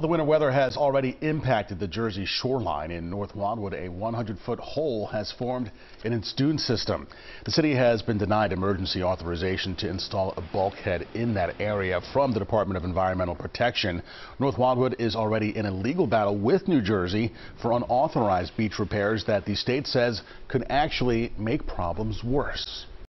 The winter weather has already impacted the Jersey shoreline. In North Wildwood, a 100-foot hole has formed in its dune system. The city has been denied emergency authorization to install a bulkhead in that area from the Department of Environmental Protection. North Wildwood is already in a legal battle with New Jersey for unauthorized beach repairs that the state says could actually make problems worse.